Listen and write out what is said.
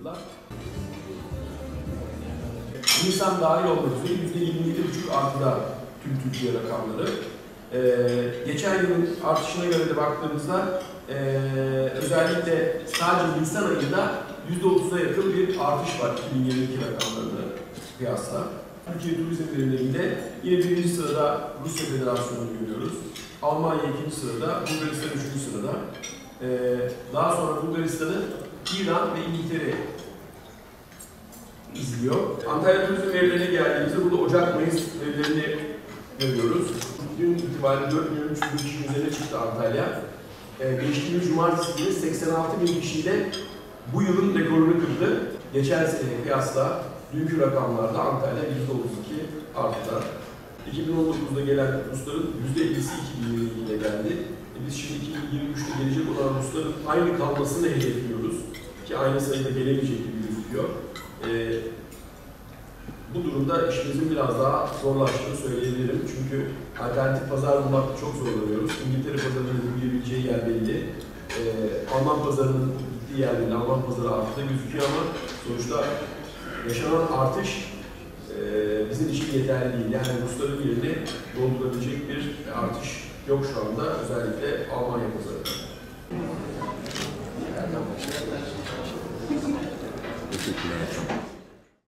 durumda. Nisan dahil olmak üzere %27,5 artıda tüm Türkiye rakamları. Geçen yılın artışına göre de baktığımızda özellikle sadece Nisan ayında %30'a yakın bir artış var 2022 rakamlarına kıyasla. Türkiye turizm verilerinde yine birinci sırada Rusya Federasyonu'nu görüyoruz. Almanya ikinci sırada, Bulgaristan üçüncü sırada. Daha sonra Bulgaristan'ı İran ve İngiltere izliyor. Antalya turizm verilerine geldiğimizde burada Ocak-Mayıs verilerini görüyoruz. Dün itibariyle 4.300 kişinin üzerine çıktı Antalya. Geçtiğimiz cumartesi günü 86.000 kişiyle bu yılın rekorunu kırdı. Geçen seneye kıyasla dünkü rakamlarda Antalya %32 arttı. 2019'da gelen Rusların %50'si 2022'de geldi. Biz şimdi 2023'te gelecek olan Rusların aynı kalmasını hedefliyoruz. Ki aynı sayıda gelemeyecek gibi gözüküyor. Bu durumda işimizin biraz daha zorlaştığını söyleyebilirim. Çünkü alternatif pazar bulmakta çok zorlanıyoruz. İngiltere pazarının girebileceği yer belli. Alman pazarının gittiği yer belli. Alman pazarı arttı gözüküyor ama sonuçta yaşanan artış bizim için yeterli değil. Yani Rusların yerini doldurabilecek bir artış yok şu anda. Özellikle Almanya pazarında. Teşekkürler.